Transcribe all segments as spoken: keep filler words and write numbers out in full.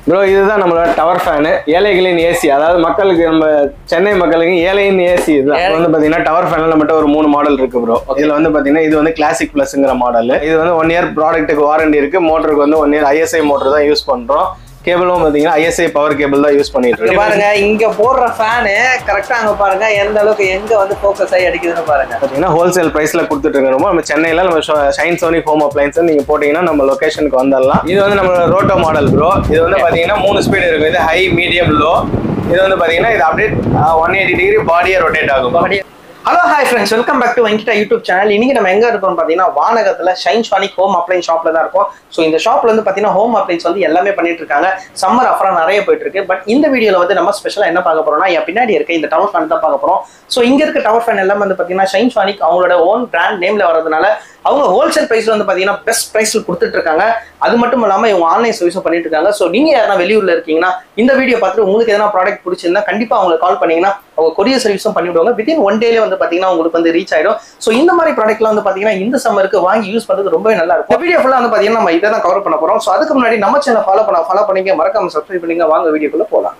Bro இதுதான் நம்மளோட tower fan ஏழைகளின் ஏசி. அதாவது மக்களுக்கு நம்ம சென்னை மக்களுக்கு ஏழையின் ஏசி இதுதான் வந்து பாத்தீங்கன்னா டவர் ஃபேன்ல நம்மகிட்ட ஒரு மூணு மாடல் இருக்கு ப்ரோ. இதுல வந்து பாத்தீங்கன்னா இது வந்து கிளாசிக் பிளஸ்ங்கிற மாடல். இது வந்து ஒன் இயர் ப்ராடக்ட்டுக்கு வாரண்டி இருக்கு. மோட்டருக்கு வந்து ஒன் இயர் ஐஎஸ்ஐ மோட்டர் தான் யூஸ் பண்றோம். கேபிளும் பாத்தீங்கன்னா ஐஎஸ்ஐ பவர் கேபிள் தான் யூஸ் பண்ணிட்டு இருக்கோம். பாருங்க இங்க போடுற ஃபேனு கரெக்டா அங்க பாருங்க எந்த அளவுக்கு எங்க வந்து ஃபோக்கஸ் ஆகி அடிக்குதுன்னு பாருங்க. பாத்தீங்கன்னா ஹோல்சேல் பிரைஸ்ல கொடுத்துட்டு இருக்கோம். நம்ம சென்னையில நம்ம ஷைன் சோனி ஹோம் அப்ளையன்ஸ் நீங்க போட்டீங்கன்னா நம்ம லொகேஷனுக்கு வந்துடலாம். இது வந்து நம்மளோட ரோட்டோ மாடல் ப்ரோ. இது வந்து பாத்தீங்கன்னா மூணு ஸ்பீடு இருக்கு. இது ஹை, மீடியம், லோ. இது வந்து பாத்தீங்கன்னா இது அப்படியே ஒன் எயிட்டி டிகிரி பாடியை ரொட்டேட் ஆகும். Hello hi friends, welcome back to Venkita YouTube channel. இன்னைக்கு நம்ம எங்க இருக்கோம்னு பாத்தீங்கன்னா வானகத்துல ஷைன் சானிக் ஹோம் அப்ளையன்ஸ் ஷாப்ல தான் இருக்கும். ஸோ இந்த ஷாப்ல வந்து பாத்தீங்கன்னா ஹோம் அப்ளையன்ஸ் வந்து எல்லாமே பண்ணிட்டு இருக்காங்க. சம்மர் ஆஃபரா நிறைய போயிட்டு இருக்கு. பட் இந்த வீடியோல வந்து நம்ம ஸ்பெஷலா என்ன பார்க்க போறோம்னா என் பின்னாடி இருக்க இந்த டவர் ஃபேன் தான் பார்க்க போறோம். ஸோ இங்க இருக்க டவர் ஃபேன் எல்லாம் வந்து பாத்தீங்கன்னா ஷைன் சானிக் அவங்களோட ஓன் பிராண்ட் நேம்ல வரதுனால அவங்க ஹோல்சேல் பிரைஸ்ல வந்து பாத்தீங்கன்னா பெஸ்ட் பிரைஸ்ல கொடுத்துட்டு இருக்காங்க. அது மட்டும் இல்லாம இவங்க ஆன்லைன் சர்வீஸும் பண்ணிட்டு இருக்காங்க. ஸோ நீங்க யாரா வெளியூர்ல இருக்கீங்கன்னா இந்த வீடியோ பார்த்துட்டு உங்களுக்கு எதனா ப்ராடக்ட் பிடிச்சிருந்தா கண்டிப்பா அவங்களுக்கு கால் பண்ணீங்கன்னா அவங்க கொரியர் சர்வீஸும் பண்ணிவிடுவாங்க. வித்தின் ஒன் டேல வந்து பாத்தீங்கன்னா உங்களுக்கு வந்து ரீச் ஆயிடும். ஸோ இந்த மாதிரி ப்ராடக்ட்லாம் வந்து பாத்தீங்கன்னா இந்த சம்மருக்கு வாங்கி யூஸ் பண்றது ரொம்பவே நல்லா இருக்கும். வீடியோ ஃபுல்லா வந்து பாத்தீங்கன்னா நம்ம இதை தான் கவர் பண்ண போறோம். ஸோ அதுக்கு முன்னாடி நம்ம சேனல் ஃபாலோ பண்ண ஃபாலோ பண்ணிக்க மறக்காம சப்ஸ்கிரைப் பண்ணிங்க. வாங்க வீடியோக்குள்ள போலாம்.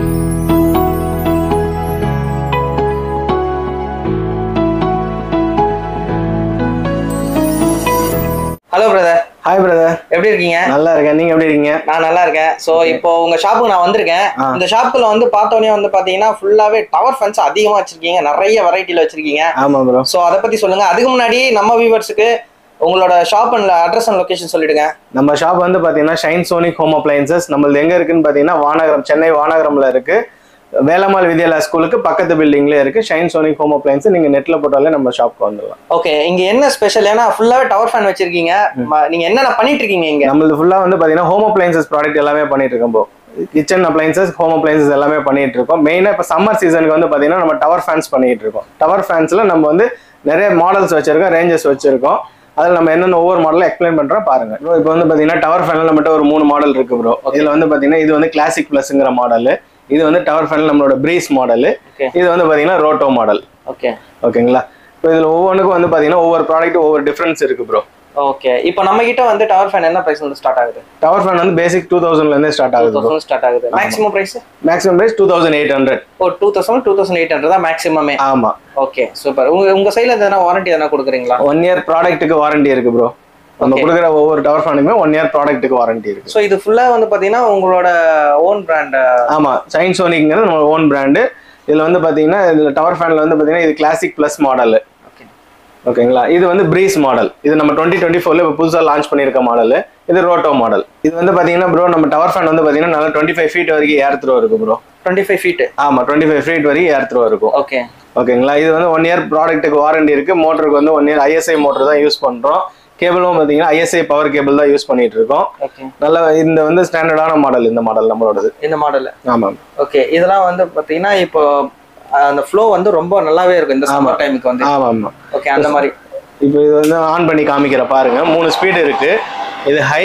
Hello brother. ஹாய் பிரதர், எப்படி இருக்கீங்க? நல்லா இருக்கேன். நீங்க எப்படி இருக்கீங்க? நான் நல்லா இருக்கேன். சோ இப்போ உங்க ஷாப்புக்கு நான் வந்திருக்கேன். இந்த ஷாப்புல வந்து பார்த்தோன்னே வந்து பாத்தீங்கன்னா ஃபுல்லாவே டவர் ஃபேன்ஸ் அதிகமா வச்சிருக்கீங்க, நிறைய வெரைட்டில வச்சிருக்கீங்க. ஆமா ப்ரோ. சோ அதை பத்தி சொல்லுங்க. அதுக்கு முன்னாடி நம்ம வியூவர்ஸ்க்கு உங்களோட shop and address and location சொல்லிடுங்க. நம்ம ஷாப் வந்து பாத்தீங்கன்னா ஷைன் சோனிக் ஹோம் அப்ளையன்சஸ். நம்மளது எங்க இருக்குன்னு பாத்தீங்கன்னா வானகரம், சென்னை வானகரம்ல இருக்கு. வேலம்மாள் வித்யாலயா ஸ்கூலுக்கு பக்கத்து பில்டிங்ல இருக்கு ஷைன் சோனிக் ஹோம் அப்ளையன்ஸ். நீங்க நெட்ல போட்டாலே நம்ம ஷாப்க்கு வந்துடலாம். ஓகே, இங்க என்ன ஸ்பெஷல்? ஏன்னா ஃபுல்லாவே டவர் ஃபேன் வச்சிருக்கீங்க. நீங்க என்னென்ன பண்ணிட்டு இருக்கீங்க இங்க? நம்மளது ஃபுல்லா வந்து பாத்தீங்கன்னா ஹோம் அப்ளையன்சஸ் ப்ராடக்ட் எல்லாமே பண்ணிட்டு இருக்கோம். போ கிச்சன் அப்ளையன்சஸ், ஹோம் அப்ளையன்சஸ் எல்லாமே பண்ணிட்டு இருக்கோம். மெயினா இப்போ சம்மர் சீசனுக்கு வந்து பாத்தீங்கன்னா நம்ம டவர் ஃபேன்ஸ் பண்ணிட்டு இருக்கோம். டவர் ஃபேன்ஸ்ல நம்ம வந்து நிறைய மாடல்ஸ் வச்சிருக்கோம், ரேஞ்சஸ் வச்சிருக்கோம். அதில் நம்ம என்னென்ன ஒவ்வொரு மாடலும் எக்ஸ்பிளைன் பண்றோம் பாருங்க. இப்போ வந்து பாத்தீங்கன்னா டவர் ஃபேன்ல நம்மகிட்ட ஒரு மூணு மாடல் இருக்கு ப்ரோ. இதுல வந்து பாத்தீங்கன்னா இது வந்து கிளாசிக் பிளஸ்ங்கிற மாடல். இது வந்து டவர் ஃபேன்ல நம்மளோட பிரீஸ் மாடல். இது வந்து பாத்தீங்கன்னா ரோட்டோ மாடல். ஓகே ஓகேங்களா. இப்போ இதுல ஒவ்வொன்றுக்கும் வந்து பாத்தீங்கன்னா ஒவ்வொரு ப்ராடக்ட் ஒவ்வொரு டிஃபரன்ஸ் இருக்கு ப்ரோ. ஓகே, இப்போ நம்ம கிட்ட வந்து டவர் ஃபேன் என்ன பிரைஸ்ல இருந்து ஸ்டார்ட் ஆகுது? டவர் ஃபேன் வந்து பேசிக் டூ தௌசண்ட்ல இருந்து ஸ்டார்ட் ஆகுது. டூ தௌசண்ட் ஸ்டார்ட் ஆகுது. Maximum price? Maximum price two thousand eight hundred. Oh, two thousand two thousand eight hundred தான் மேக்ஸிமமே. ஆமா. Okay super. உங்க உங்க சைடுல எதனா வாரண்டி எதனா கொடுக்குறீங்களா? ஒன் இயர் ப்ராடக்ட்டுக்கு வாரண்டி இருக்கு ப்ரோ. நம்ம கொடுக்குற ஒவ்வொரு டவர் ஃபேனுக்குமே ஒன் இயர் ப்ராடக்ட்டுக்கு வாரண்டி இருக்கு. ஸோ இது ஃபுல்லா வந்து பாத்தீங்கன்னா உங்களோட ஓன் பிராண்ட்? ஆமா, ஷைன் சோனிக்ங்கிறது நம்ம ஓன் பிராண்டு. இதுல வந்து பாத்தீங்கன்னா இதுல டவர் ஃபேன்ல வந்து பாத்தீங்கன்னா இது கிளாசிக் பிளஸ் மாடல். ஓகேங்களா. இது வந்து பிரீஸ் மாடல். இது நம்ம டுவெண்ட்டி டுவெண்ட்டி ஃபோர்ல இப்போ புதுசாக லான்ச் பண்ணியிருக்க மாடல். இது ரோட்டோ மாடல். இது வந்து பாத்தீங்கன்னா ப்ரோ நம்ம டவர் ஃபேன் வந்து பாத்தீங்கன்னா நல்லா டுவெண்ட்டி ஃபைவ் ஃபீட் வரைக்கும் ஏர் த்ரோ இருக்கு ப்ரோ. Twenty five feet? ஆமா, டுவெண்ட்டி ஃபைவ் ஃபீட் வரைக்கும் ஏர் த்ரோ இருக்கும். ஓகே ஓகேங்களா. இது வந்து ஒன் இயர் ப்ராடக்ட்டுக்கு வாரண்டி இருக்கு. மோட்டருக்கு வந்து ஒன் இயர் ஐஎஸ்ஐ மோட்டர் தான் யூஸ் பண்றோம். கேபிளும் பாத்தீங்கன்னா ஐஎஸ்ஐ பவர் கேபிள் தான் யூஸ் பண்ணிட்டு இருக்கோம். நல்ல இந்த வந்து ஸ்டாண்டர்டான மாடல் இந்த மாடல் நம்மளோடது. இந்த மாடல்? ஆமா. ஓகே, இதெல்லாம் வந்து பாத்தீங்கன்னா இப்போ அந்த ஃப்ளோ வந்து ரொம்ப நல்லாவே இருக்கும் இந்த சம்மர் டைமுக்கு வந்து. ஆமா ஆமா. ஓகே, அந்த மாதிரி இப்போ இது வந்து ஆன் பண்ணி காமிக்கிற பாருங்க. மூணு ஸ்பீடு இருக்கு. இது ஹை.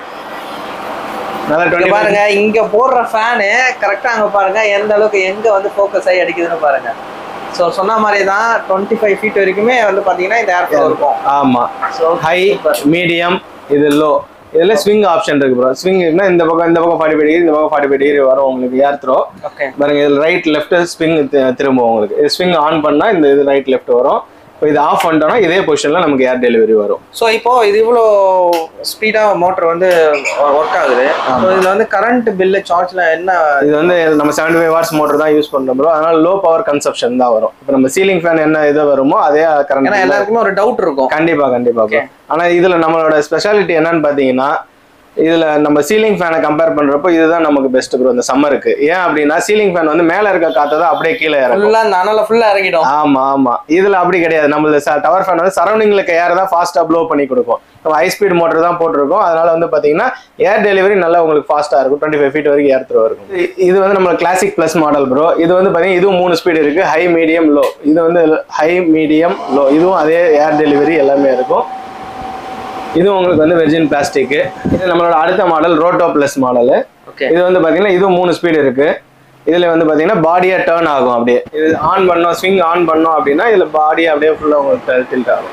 நல்லா டுவெண்ட்டி பாருங்க இங்க போடுற ஃபேனு கரெக்டா அங்க பாருங்க எந்த அளவுக்கு எங்க வந்து ஃபோக்கஸ் ஆகி அடிக்குதுன்னு பாருங்க. ஸோ சொன்ன மாதிரி தான் டுவெண்ட்டி ஃபைவ் ஃபீட் வரைக்குமே வந்து பாத்தீங்கன்னா இந்த ஏர் ஃப்ளோ இருக்கும். ஆமா. ஸோ ஹை, மீடியம், இது லோ. இதுல ஸ்விங் ஆப்ஷன் இருக்கு ப்ரோ. ஸ்விங் இருக்குன்னா இந்த பக்கம் இந்த பக்கம் ஃபார்ட்டி ஃபைவ் டிகிரி, இந்த பக்கம் ஃபார்ட்டி ஃபைவ் டிகிரி வரும் உங்களுக்கு ஏர் த்ரோ. பாருங்க இதுல ரைட் லெஃப்ட் ஸ்விங் திரும்பும் உங்களுக்கு. இது ஸ்விங் ஆன் பண்ணா இந்த இது ரைட் லெஃப்ட் வரும். இப்போ இது ஆஃப் பண்ணிட்டோம்னா இதே பொசிஷன்ல நமக்கு ஏர் டெலிவரி வரும். ஸோ இப்போ இது இவ்வளோ ஸ்பீடா மோட்டர் வந்து ஒர்க் ஆகுது. ஸோ இதுல வந்து கரண்ட் பில்லு சார்ஜ்ல என்ன? இது வந்து நம்ம செவன்டி ஃபைவ் வாட்ஸ் மோட்டர் தான் யூஸ் பண்றோம் ப்ரோ. அதனால லோ பவர் கன்சப்ஷன் தான் வரும். இப்போ நம்ம சீலிங் ஃபேன் என்ன இது வருமோ அதே கரண்ட். ஏன்னா எல்லாருக்குமே ஒரு டவுட் இருக்கும். கண்டிப்பா கண்டிப்பா. ஆனா இதுல நம்மளோட ஸ்பெஷாலிட்டி என்னன்னு பாத்தீங்கன்னா இதுல நம்ம சீலிங் ஃபேனை கம்பேர் பண்றப்போ இதுதான் நமக்கு பெஸ்ட் ப்ரோ இந்த சம்மருக்கு. ஏன் அப்படின்னா சீலிங் ஃபேன் வந்து மேல இருக்க காத்தை தான் அப்படியே கீழே இறங்கும். ஆமா ஆமா. இதுல அப்படி கிடையாது. நம்ம டவர் ஃபேன் வந்து சரௌண்டிங்ல ஏர் தான் ஃபாஸ்டா ப்ளோ பண்ணி கொடுக்கும். நம்ம ஹை ஸ்பீட் மோட்டர் தான் போட்டிருக்கோம். அதனால வந்து பாத்தீங்கன்னா ஏர் டெலிவரி நல்லா உங்களுக்கு ஃபாஸ்டா இருக்கும். டுவெண்ட்டி ஃபைவ் ஃபீட் வரைக்கும் ஏர் த்ரோ இருக்கும். இது வந்து நம்ம கிளாசிக் பிளஸ் மாடல் ப்ரோ. இது வந்து பாத்தீங்கன்னா இதுவும் மூணு ஸ்பீடு இருக்கு. High, medium, low. இது வந்து ஹை, மீடியம், லோ. இதுவும் அதே ஏர் டெலிவரி எல்லாமே இருக்கும். இது உங்களுக்கு வந்து வெர்ஜின் பிளாஸ்டிக். இது நம்மளோட அடுத்த மாடல் ரோட்டோ பிளஸ் மாடல். இது வந்து பாத்தீங்கன்னா இது மூணு ஸ்பீடு இருக்கு. இதுல வந்து பாத்தீங்கன்னா பாடியா டர்ன் ஆகும். அப்படியே இது ஆன் பண்ணோம், ஸ்விங் ஆன் பண்ணோம் அப்படின்னா இதுல பாடி அப்படியே ஃபுல்லா உங்களுக்கு டில்ட் ஆகும்.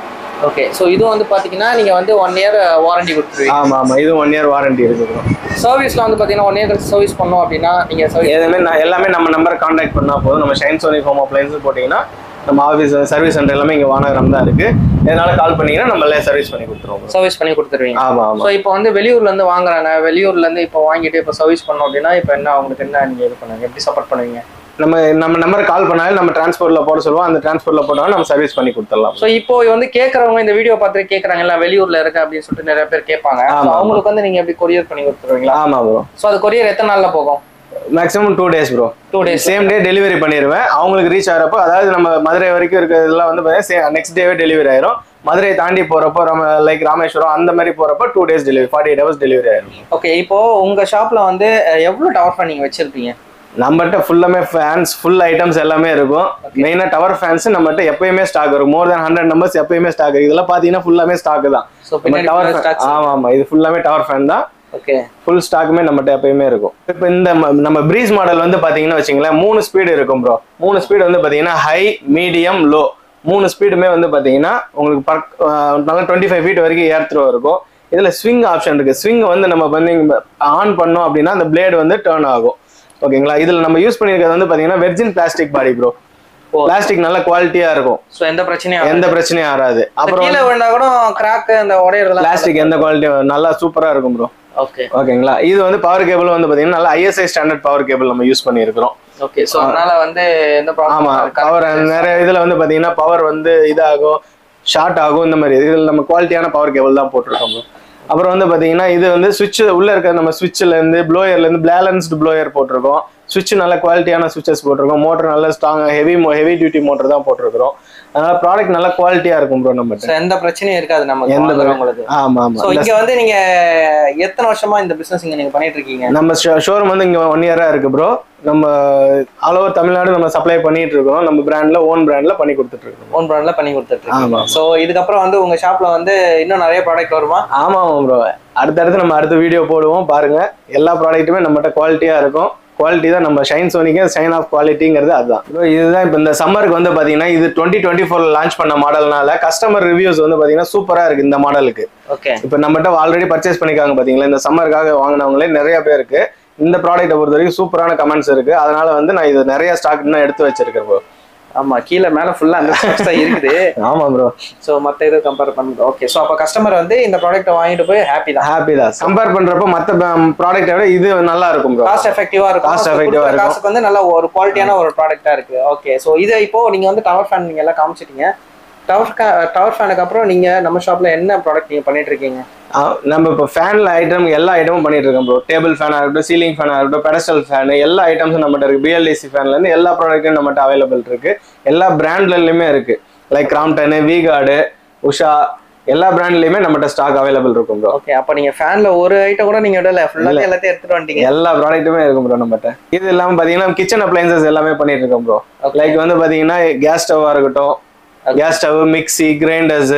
ஓகே ஸோ இது வந்து பார்த்தீங்கன்னா நீங்கள் வந்து ஒன் இயர் வாரண்டி கொடுத்துருவீங்க. ஆமாம் ஆமாம் இது ஒன் இயர் வாரண்டி இருக்குது. சர்வீஸில் வந்து பார்த்தீங்கன்னா ஒன் இயர் கழிச்சு சர்வீஸ் பண்ணோம் அப்படின்னா நீங்கள் சர்வீஸ் எதுவுமே நான் எல்லாமே நம்ம நம்பரை கான்டாக்ட் பண்ணால் போதும். நம்ம ஷைன்சோனிக் ஹோம் அப்ளையன்ஸ் போட்டிங்கன்னா நம்ம ஆஃபீஸ் சர்வீஸ் சென்டர் எல்லாமே இங்கே வானகரம் தான் இருக்குது. இதனால கால் பண்ணிங்கன்னா நம்மளே சர்வீஸ் பண்ணி கொடுத்துருவோம். சர்வீஸ் பண்ணி கொடுத்துருவீங்க. ஆமாம் ஆமாம். ஸோ இப்போ வந்து வெளியூர்லேருந்து வாங்குறாங்க, வெளியூர்லேருந்து இப்போ வாங்கிட்டு இப்போ சர்வீஸ் பண்ணோம் அப்படின்னா இப்போ என்ன அவங்களுக்கு என்ன நீங்கள் இது பண்ணுங்க, எப்படி சப்போர்ட் பண்ணுவீங்க? நம்ம நம்ம நம்பர் கால் பண்ணாலும் நம்ம டிரான்ஸ்போர்ட்ல போட சொல்லுவோம். அந்த டிரான்ஸ்போர்ட்ல போட்டாலும் நம்ம சர்வீஸ் பண்ணி கொடுத்துடலாம். ஸோ இப்போ வந்து கேட்கறவங்க இந்த வீடியோ பார்த்து கேட்கறாங்க எல்லாம் வெளியூர்ல இருக்கு அப்படின்னு சொல்லிட்டு நிறைய பேர் கேட்பாங்க. அவங்களுக்கு வந்து நீங்க எப்படி கொரியர் பண்ணி கொடுத்துருவீங்களா? ஆமா ப்ரோ. ஸோ அது கொரியர் எத்தனை நாள்ல போகும்? Maximum two days bro. Two days same day delivery பண்ணிடுவேன். அவங்களுக்கு ரீச் ஆகிறப்போ, அதாவது நம்ம மதுரை வரைக்கும் இருக்கிறதுலாம் வந்து பார்த்தீங்கன்னா நெக்ஸ்ட் டேவே டெலிவரி ஆயிரும். மதுரை தாண்டி போறப்போ நம்ம லைக் ராமேஸ்வரம் அந்த மாதிரி போறப்போ two days delivery, forty eight hours delivery ஆயிரும். ஓகே, இப்போ உங்க ஷாப்ல வந்து எவ்வளவு டவர் ஃபேன் நீங்க வச்சிருக்கீங்க? நம்மகிட்ட ஃபுல்லாமே ஃபேன்ஸ் ஃபுல் ஐட்டம்ஸ் எல்லாமே இருக்கும். மெயினாக டவர் ஃபேன்ஸ் நம்மகிட்ட எப்பயுமே ஸ்டாக் இருக்கும். மோர் தென் ஹண்ட்ரட் நம்பர்ஸ் எப்பயுமே ஸ்டாக் இருக்கு. இதெல்லாம் பார்த்தீங்கன்னா ஃபுல்லாமே ஸ்டாக் தான். டவர் ஆமா ஆமா இது ஃபுல்லாமே டவர் ஃபேன் தான். ஓகே, ஃபுல் ஸ்டாக்குமே நம்மகிட்ட எப்பயுமே இருக்கும். இப்போ இந்த நம்ம ப்ரீஸ் மாடல் வந்து பார்த்தீங்கன்னா வச்சுங்களேன், மூணு ஸ்பீடு இருக்கும் ப்ரோ. மூணு ஸ்பீடு வந்து பார்த்தீங்கன்னா ஹை, மீடியம், லோ மூணு ஸ்பீடுமே வந்து பார்த்தீங்கன்னா உங்களுக்கு பர்க் நல்லா டுவெண்ட்டி ஃபைவ் ஃபீட் வரைக்கும் ஏர் த்ரோ இருக்கும். இதில் ஸ்விங் ஆப்ஷன் இருக்கு. ஸ்விங் வந்து நம்ம வந்து ஆன் பண்ணோம் அப்படின்னா அந்த பிளேடு வந்து டேர்ன் ஆகும். ஓகேங்களா? இதுல நம்ம யூஸ் பண்ணிருக்கிறது வந்து பாத்தீங்கன்னா virgin plastic body bro. Plastic நல்ல குவாலிட்டியா இருக்கும். சோ எந்த பிரச்சனையும் எந்த பிரச்சனையும் ஆகாது. அப்புறம் கீழ விழுந்தா கூட கிராக் அந்த உடையறதெல்லாம் பிளாஸ்டிக் எந்த குவாலிட்டி நல்லா சூப்பரா இருக்கும் ப்ரோ. ஓகே ஓகேங்களா? இது வந்து பவர் கேபிள் வந்து பாத்தீங்கன்னா நல்ல ஐஎஸ்ஐ ஸ்டாண்டர்ட் பவர் கேபிள் நம்ம யூஸ் பண்ணி இருக்கிறோம். ஓகே, சோ அதனால வந்து எந்த ப்ராப்ளம் ஆமா பவர் நிறைய இதுல வந்து பாத்தீங்கன்னா பவர் வந்து இதாகும், ஷார்ட் ஆகும். இந்த மாதிரி இதுல நம்ம குவாலிட்டியான பவர் கேபிள் தான் போட்டிருக்கோம் ப்ரோ. அப்புறம் வந்து பாத்தீங்கன்னா இது வந்து சுவிட்ச் உள்ள இருக்க நம்ம சுவிட்ச்ல இருந்து ப்ளோயர்ல இருந்து பேலன்ஸ்டு ப்ளோயர் போட்டிருக்கோம். சுவிட்ச் நல்ல குவாலிட்டியான சுவிட்சஸ் போட்டிருக்கோம். மோட்டர் நல்ல strong heavy heavy duty motor தான் போட்டிருக்கிறோம். அதனால ப்ராடக்ட் நல்ல குவாலிட்டியா இருக்கும் ப்ரோ. நம்ம எந்த பிரச்சனையும் இருக்காது நமக்கு. எந்த உங்களுக்கு. ஆமா ஆமா. சோ இங்க வந்து நீங்க எத்தனை வருஷமா இந்த பிசினஸ் இங்க நீங்க பண்ணிட்டு இருக்கீங்க? நம்ம ஷோரூம் வந்து இங்க ஒன் இயரா இருக்கு ப்ரோ. நம்ம ஆல் ஓவர் தமிழ்நாடு நம்ம சப்ளை பண்ணிட்டு இருக்கோம். நம்ம பிராண்ட்ல ஓன் பிராண்ட்ல பண்ணி கொடுத்துட்டு இருக்கோம். ஓன் பிராண்ட்ல பண்ணி கொடுத்துட்டு இருக்கோம். சோ இதுக்கப்புறம் வந்து உங்க ஷாப்ல வந்து இன்னும் நிறைய ப்ராடக்ட் வருமா? ஆமா ஆமா ப்ரோ. அடுத்தடுத்து நம்ம அடுத்த வீடியோ போடுவோம் பாருங்க. எல்லா ப்ராடக்ட்டுமே நம்மகிட்ட குவாலிட்டியா இருக்கும். குவாலிட்டி தான் நம்ம ஷைன்சோனிக்கு ஷைன் ஆஃப் குவாலிட்டிங்கிறது அதுதான். இதுதான் இப்போ இந்த சம்மருக்கு வந்து பார்த்தீங்கன்னா இது டுவெண்ட்டி டுவெண்ட்டி ஃபோர்ல லான்ச் பண்ண மாடல்னால கஸ்டமர் ரிவ்யூஸ் வந்து பார்த்தீங்கன்னா சூப்பராக இருக்கு இந்த மாடலுக்கு. ஓகே, இப்போ நம்மகிட்ட ஆல்ரெடி பர்ச்சேஸ் பண்ணிக்காங்க பார்த்தீங்களா, இந்த சம்மருக்காக வாங்கினவங்களே நிறைய பேருக்கு இந்த ப்ராடக்ட்டை பொறுத்த வரைக்கும் சூப்பரான கமெண்ட்ஸ் இருக்கு. அதனால வந்து நான் இது நிறைய ஸ்டாக் இன்னும் எடுத்து வச்சிருக்கேன் ப்ரோ. ஆமா, கீழே மேல ஃபுல்லா அந்த ஸ்டாக்ஸ் தான் இருக்குது. ஆமா ப்ரோ. சோ மத்த இத கம்பேர் பண்ணுங்க. ஓகே, சோ அப்ப கஸ்டமர் வந்து இந்த ப்ராடக்ட்ட வாங்கிட்டு போய் ஹாப்பி தான். ஹாப்பி தான். கம்பேர் பண்றப்ப மத்த ப்ராடக்ட்டை விட இது நல்லா இருக்கும் ப்ரோ. காஸ்ட் எஃபெக்டிவா இருக்கும். காஸ்ட் எஃபெக்டிவா இருக்கும். காஸ்ட்க்கு வந்து நல்ல ஒரு குவாலிட்டியான ஒரு ப்ராடக்ட்டா இருக்கு. ஓகே, சோ இத இப்போ நீங்க வந்து டவர் ஃபேன் நீங்க எல்லாம் காமிச்சிட்டீங்க. டவர் டவர் ஃபேனுக்கு அப்புறம் நீங்க நம்ம ஷாப்ல என்ன ப்ராடக்ட் நீங்க பண்ணிட்டு இருக்கீங்க? நம்ம இப்போ ஃபேன்ல ஐட்டம் எல்லா ஐட்டமும் பண்ணிட்டு இருக்கோம் ப்ரோ. டேபிள் ஃபேனாக இருக்கட்டும், சீலிங் ஃபேனாக இருக்கட்டும், பெடஸ்டல் ஃபேனு எல்லா ஐட்டம்ஸும் நம்மகிட்ட இருக்கு. பிஎல்டிசி ஃபேன்ல இருந்து எல்லா ப்ராடக்ட்டும் நம்மகிட்ட அவைலபிள் இருக்கு. எல்லா பிராண்ட்லயுமே இருக்கு. லைக் கிராம்ப்டன், வீகார்டு, உஷா எல்லா பிராண்ட்லயுமே நம்மகிட்ட ஸ்டாக் அவைலபிள் இருக்கும் ப்ரோ. ஓகே, அப்ப நீங்க ஃபேன்ல ஒரு ஐட்டம் கூட நீங்க விடல, ஃபுல்லா எல்லாத்தையும் எடுத்துட்டு வந்துட்டீங்க. எல்லா ப்ராடக்ட்டுமே இருக்கும் ப்ரோ நம்மகிட்ட. இது இல்லாம பாத்தீங்கன்னா கிச்சன் அப்ளையன்சஸ் எல்லாமே பண்ணிட்டு இருக்கோம் ப்ரோ. லைக் வந்து பாத்தீங்கன்னா கேஸ் ஸ்டவ்வா இருக்கட்டும், gas stove, mixie, grinders,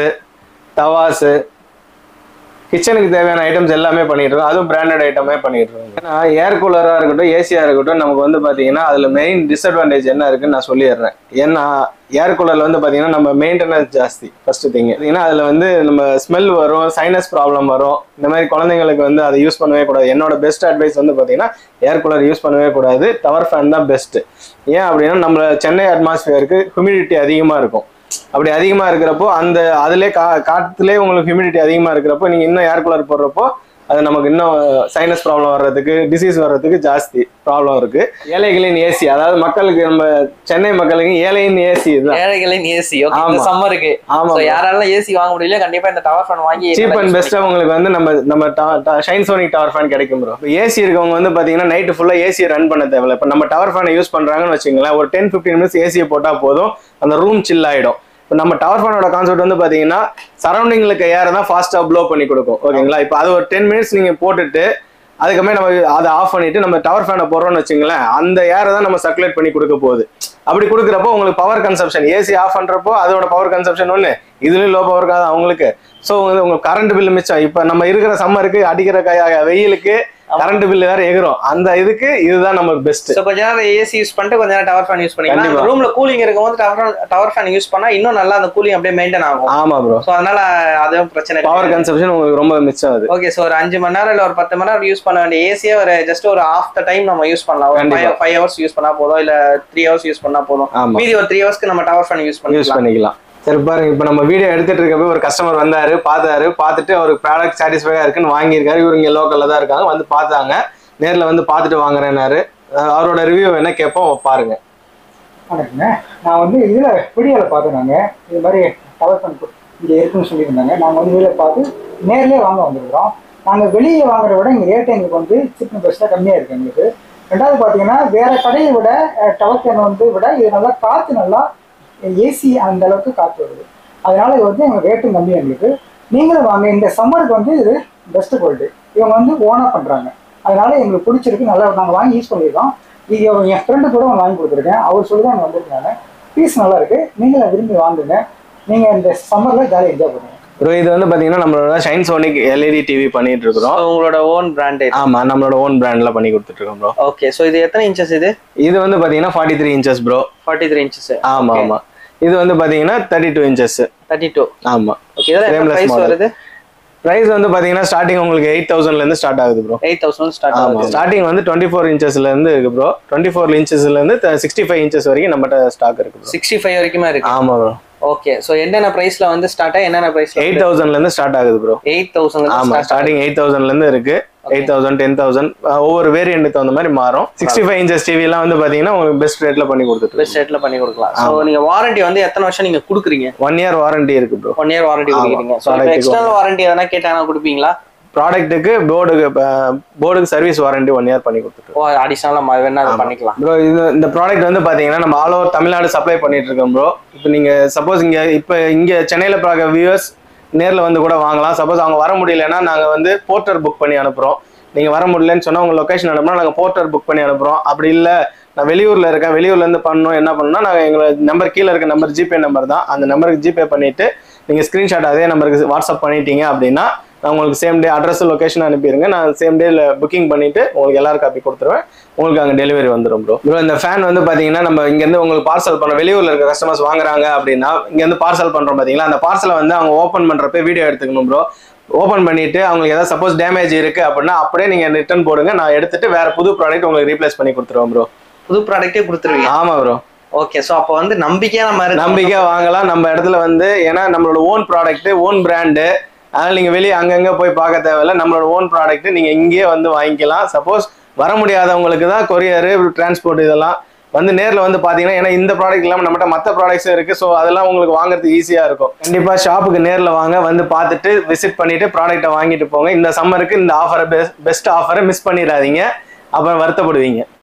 tawas, கிச்சனுக்கு தேவையான ஐட்டம்ஸ் எல்லாமே பண்ணிட்டு இருக்கோம். அதுவும் பிராண்டட் ஐட்டமே பண்ணிட்டு இருக்கோம். ஏன்னா ஏர் கூலரா இருக்கட்டும், ஏசியா இருக்கட்டும், நமக்கு வந்து பாத்தீங்கன்னா அதுல மெயின் டிஸ்அட்வான்டேஜ் என்ன இருக்குன்னு நான் சொல்லிடுறேன். ஏன்னா ஏர் கூலர்ல வந்து பாத்தீங்கன்னா நம்ம மெயின்டெனன்ஸ் ஜாஸ்தி. ஃபர்ஸ்ட் திங் பாத்தீங்கன்னா அதுல வந்து நம்ம ஸ்மெல் வரும், சைனஸ் ப்ராப்ளம் வரும். இந்த மாதிரி குழந்தைங்களுக்கு வந்து அதை யூஸ் பண்ணவே கூடாது. என்னோட பெஸ்ட் அட்வைஸ் வந்து பாத்தீங்கன்னா ஏர் கூலர் யூஸ் பண்ணவே கூடாது. டவர் ஃபேன் தான் பெஸ்ட். ஏன் அப்படின்னா நம்ம சென்னை அட்மாஸ்பியருக்கு ஹியூமிடிட்டி அதிகமா இருக்கும். அப்படி அதிகமா இருக்கிறப்போ அந்த அதுலேயே கா காற்றுலேயே உங்களுக்கு ஹியூமிடிட்டி அதிகமா இருக்கிறப்போ நீங்க இன்னும் ஏர் கூலர் போடுறப்போ அது நமக்கு இன்னும் சைனஸ் ப்ராப்ளம் வர்றதுக்கு, டிசீஸ் வர்றதுக்கு ஜாஸ்தி ப்ராப்ளம் இருக்கு. ஏழைகளின் ஏசி, அதாவது மக்களுக்கு நம்ம சென்னை மக்களுக்கு ஏழையின் ஏசி இதுதான். ஏழைகளின் ஏசி. ஓகே, சம்மருக்கு. ஆமா, யாரால ஏசி வாங்க முடியல கண்டிப்பா இந்த டவர் ஃபேன் வாங்கி சீப் அண்ட் பெஸ்டா உங்களுக்கு வந்து நம்ம நம்ம ஷைன்சோனிக் டவர் ஃபேன் கிடைக்கும் ப்ரோ. ஏசி இருக்கவங்க வந்து பாத்தீங்கன்னா நைட்டு ஃபுல்லா ஏசியை ரன் பண்ண தேவையில்ல. இப்போ நம்ம டவர் ஃபேனை யூஸ் பண்றாங்கன்னு வச்சுங்களேன், ஒரு டென் பிப்டீன் மினிட்ஸ் ஏசியை போட்டா போதும், அந்த ரூம் சில் ஆயிடும். இப்போ நம்ம டவர் ஃபேனோட கான்செப்ட் வந்து பாத்தீங்கன்னா சரௌண்டிங்லுக்கு ஏரை தான் ஃபாஸ்டா ப்ளோ பண்ணி கொடுக்கும். ஓகேங்களா? இப்போ அது ஒரு டென் மினிட்ஸ் நீங்க போட்டுட்டு அதுக்கப்புறமே நம்ம அதை ஆஃப் பண்ணிட்டு நம்ம டவர் ஃபேனை போடுறோம்னு வச்சுங்களேன், அந்த ஏரை தான் நம்ம சர்க்குலேட் பண்ணி கொடுக்க போகுது. அப்படி கொடுக்குறப்போ உங்களுக்கு பவர் கன்சப்ஷன், ஏசி ஆஃப் பண்றப்போ அதோட பவர் கன்சப்ஷன் ஒன்று, இதுலயும் லோ பவர் அவங்களுக்கு. ஸோ உங்களுக்கு கரண்ட் பில் மிச்சம். இப்போ நம்ம இருக்கிற சம்மருக்கு அடிக்கிற வெயிலுக்கு கரண்ட் பில் வேற எகிரும். அந்த இதுக்கு இதுதான் நமக்கு பெஸ்ட். சோ கொஞ்ச நேரம் ஏசி யூஸ் பண்ணிட்டு கொஞ்ச நேரம் டவர் ஃபேன் யூஸ் பண்ணிக்கலாம். ரூம்ல கூலிங் இருக்கும்போது டவர் டவர் ஃபேன் யூஸ் பண்ணா இன்னும் நல்லா அந்த கூலிங் அப்படியே மெயின்டைன் ஆகும். ஆமா ப்ரோ. சோ அதனால அதுவும் பிரச்சனை இல்ல. பவர் கன்சம்ப்ஷன் உங்களுக்கு ரொம்ப மிச்சம் ஆகுது. ஓகே சோ ஒரு அஞ்சு மணி நேரம் இல்ல ஒரு பத்து மணி நேரம் யூஸ் பண்ண வேண்டிய ஏசியே ஒரு ஜஸ்ட் ஒரு half the டைம் நம்ம யூஸ் பண்ணலாம். ஒரு five hours யூஸ் பண்ணா போதும் இல்ல three hours யூஸ் பண்ணா போதும். மீதி ஒரு three hoursக்கு நம்ம டவர் ஃபேன் யூஸ் பண்ணிக்கலாம். யூஸ் பண்ணிக்கலாம். சரி பாருங்க, இப்போ நம்ம வீடியோ எடுத்துட்டு இருக்கப்போ ஒரு கஸ்டமர் வந்தாரு, பார்த்தாரு, பார்த்துட்டு அவருக்கு ப்ராடக்ட் சாட்டிஸ்ஃபையா இருக்குன்னு வாங்கியிருக்காரு. இவரு இங்க லோக்கல்ல தான் இருக்காங்க, வந்து பார்த்தாங்க, நேரில் வந்து பார்த்துட்டு வாங்குறேன்னாரு. அவரோட ரிவ்யூ என்ன கேட்போம் பாருங்க. வணக்கங்க, நான் வந்து இதில் வீடியோவில் பார்த்தோம். நாங்கள் இது மாதிரி டவர் ஃபேன் இங்கே இருக்குன்னு சொல்லியிருந்தாங்க. நாங்கள் வந்து வீடியோவில் பார்த்து நேர்லேயே வாங்க வந்துருக்குறோம். நாங்கள் வெளியே வாங்குறத விட இங்கே ரேட்டு எங்களுக்கு வந்து சிக்கன் பெஸ்ட்டாக கம்மியாக இருக்குது எங்களுக்கு. ரெண்டாவது பார்த்தீங்கன்னா வேறு கடையை விட டவர் ஃபேன் வந்து விட இது நல்லா காற்று, நல்லா ஏசி அந்த அளவுக்கு காற்று வருது. அதனால இது வந்து எங்கள் ரேட்டும் கம்மி எங்களுக்கு. நீங்களும் வாங்க, இந்த சம்மருக்கு வந்து இது பெஸ்ட்டு குவாலிட்டி. இவங்க வந்து ஓனாக பண்ணுறாங்க, அதனால எங்களுக்கு பிடிச்சிருக்கு. நல்லா நாங்கள் வாங்கி யூஸ் பண்ணியிருக்கோம். இது என் ஃப்ரெண்டு கூட வாங்கி கொடுத்துருக்கேன், அவர் சொல்லி தான் அங்கே வந்திருக்காங்க. பீஸ் நல்லா இருக்கு, நீங்களும் விரும்பி வாங்குங்க. நீங்கள் இந்த சம்மரில் ஜாலியாக என்ஜாய் பண்ணுங்க. ப்ரோ இது வந்து பாத்தீங்கன்னா நம்மளோட ஷைன்சோனிக் எல்இடி டிவி பண்ணிட்டு இருக்கோம். உங்களோட ஓன் பிராண்ட்? ஆமா, நம்மளோட ஓன் பிராண்ட்ல பண்ணி கொடுத்துட்டு இருக்கோம் ப்ரோ. ஓகே சோ இது எத்தனை இன்ச்சஸ்? இது இது வந்து பாத்தீங்கன்னா forty three inches bro. Forty three inches. ஆமா ஆமா. இது வந்து பாத்தீங்கன்னா thirty two inches. Thirty two. ஆமா. ஓகே இதெல்லாம் என்ன பிரைஸ் வருது? பிரைஸ் வந்து பாத்தீங்கன்னா ஸ்டார்டிங் உங்களுக்கு எயிட் தௌசண்ட்ல இருந்து ஸ்டார்ட் ஆகுது ப்ரோ. எயிட் தௌசண்ட் ஸ்டார்ட் ஆகுது. ஸ்டார்டிங் வந்து டுவெண்ட்டி ஃபோர் இன்ச்சஸ்ல இருந்து இருக்கு ப்ரோ. டுவெண்ட்டி ஃபோர் இன்ச்சஸ்ல இருந்து சிக்ஸ்டி ஃபைவ் இன்ச்சஸ் வரைக்கும் நம்மகிட்ட ஸ்டாக் இருக்கு ப்ரோ. சிக்ஸ்டி ஃபைவ் வரைக்குமே இருக்கு. ஆமா ப்ரோ. ஓகே சோ என்னென்ன பிரைஸ்ல வந்து ஸ்டார்ட் ஆ என்னென்ன பிரைஸ்? எயிட் தௌசண்ட்ல இருந்து ஸ்டார்ட் ஆகுது ப்ரோ. Eight thousand. ஆமா, ஸ்டார்டிங் எயிட் தௌசண்ட்ல இருந்து இருக்கு. எயிட் தௌசண்ட் டென் தௌசண்ட் ஒவ்வொரு வேரியன்ட்டுக்கு தகுந்த மாதிரி மாறும். சிக்ஸ்டி ஃபைவ் இன்ச்சஸ் டிவி எல்லாம் வந்து பாத்தீங்கன்னா உங்களுக்கு பெஸ்ட் ரேட்ல பண்ணி கொடுத்துட்டு பெஸ்ட் ரேட்ல பண்ணி கொடுக்கலாம். சோ நீங்க வாரண்டி வந்து எத்தனை வருஷம் நீங்க கொடுக்குறீங்க? ஒன் இயர் வாரண்டி இருக்கு ப்ரோ. ஒன் இயர் வாரண்டி கொடுக்குறீங்க. சோ எக்ஸ்டர்னல் வாரண்டி எதனா கேட்டாங்கன்னா கொடுப்பீங்களா? ப்ராடக்ட்டுக்கு போர்டுக்கு போர்டுக்கு சர்வீஸ் வாரண்டி ஒன் இயர் பண்ணி கொடுத்துட்டு. ஓ அடிஷனலா வேணா அதை பண்ணிக்கலாம் ப்ரோ. இது இந்த ப்ராடக்ட் வந்து பாத்தீங்கன்னா நம்ம ஆல் ஓவர் தமிழ்நாடு சப்ளை பண்ணிட்டு இருக்கோம் ப்ரோ. இப்போ நீங்க சப்போஸ் இங்க இப்போ இங்க சென்னையில பார்க்க வியூவர்ஸ் நேரில் வந்து கூட வாங்கலாம். சப்போஸ் அவங்க வர முடியலன்னா நாங்கள் வந்து போர்ட்டர் புக் பண்ணி அனுப்புகிறோம். நீங்கள் வர முடியலன்னு சொன்னால் உங்கள் லொக்கேஷன் அனுப்புனா நாங்கள் போர்ட்டர் புக் பண்ணி அனுப்புகிறோம். அப்படி இல்லை நான் வெளியூரில் இருக்கேன், வெளியூர்லேருந்து பண்ணணும், என்ன பண்ணணும்னா நாங்கள் எங்களை நம்பர் கீழே இருக்க நம்பர் ஜிபே நம்பர் தான், அந்த நம்பருக்கு ஜிபே பண்ணிவிட்டு நீங்கள் ஸ்க்ரீன்ஷாட் அதே நம்பருக்கு வாட்ஸ்அப் பண்ணிட்டீங்க அப்படின்னா நான் உங்களுக்கு சேம் டே அட்ரஸ் லொக்கேஷன் அனுப்பிடுங்க. நான் சேம் டேல புக்கிங் பண்ணிவிட்டு உங்களுக்கு எல்லாரும் காப்பி கொடுத்துருவேன். உங்களுக்கு அங்கே டெலிவரி வந்துடும் ப்ரோ. ப்ரோ இந்த ஃபேன் வந்து பார்த்தீங்கன்னா நம்ம இங்கேருந்து உங்களுக்கு பார்சல் பண்ண வெளியூரில் இருக்க கஸ்டமர்ஸ் வாங்குறாங்க அப்படின்னா இங்கேருந்து பார்சல் பண்ணுறோம் பார்த்தீங்களா, அந்த பார்சலை வந்து அவங்க ஓப்பன் பண்ணுறப்ப வீடியோ எடுத்துக்கணும் ப்ரோ. ஓப்பன் பண்ணிட்டு அவங்களுக்கு ஏதாவது சப்போஸ் டேமேஜ் இருக்கு அப்படின்னா அப்படியே நீங்க ரிட்டர்ன் போடுங்க, நான் எடுத்துட்டு வேற புது ப்ராடக்ட் உங்களுக்கு ரீப்ளேஸ் பண்ணி கொடுத்துருவோம் ப்ரோ. புது ப்ராடக்ட்டே கொடுத்துருவீங்க? ஆமா ப்ரோ. ஓகே சோ அப்போ வந்து நம்பிக்கையா நம்ம நம்பிக்கையா வாங்கலாம் நம்ம இடத்துல வந்து. ஏன்னா நம்மளோட ஓன் ப்ராடக்ட், ஓன் பிராண்டு, அதனால நீங்க வெளியே அங்கங்க போய் பார்க்க தேவையில்லை. நம்மளோட ஓன் ப்ராடக்ட் நீங்க இங்கேயே வந்து வாங்கிக்கலாம். சப்போஸ் வர முடியாதவங்களுக்கு தான் கொரியர் டிரான்ஸ்போர்ட் இதெல்லாம் வந்து நேரில் வந்து பார்த்தீங்கன்னா, ஏன்னா இந்த ப்ராடக்ட் இல்லாமல் நம்மகிட்ட மற்ற ப்ராடக்ட்ஸும் இருக்குது. ஸோ அதெல்லாம் உங்களுக்கு வாங்குறதுக்கு ஈஸியாக இருக்கும். கண்டிப்பாக ஷாப்புக்கு நேரில் வாங்க, வந்து பார்த்துட்டு விசிட் பண்ணிவிட்டு ப்ராடக்ட்டை வாங்கிட்டு போங்க. இந்த சம்மருக்கு இந்த ஆஃபரை பெஸ்ட் பெஸ்ட் ஆஃபரை மிஸ் பண்ணிடாதீங்க, அப்புறம் வருத்தப்படுவீங்க.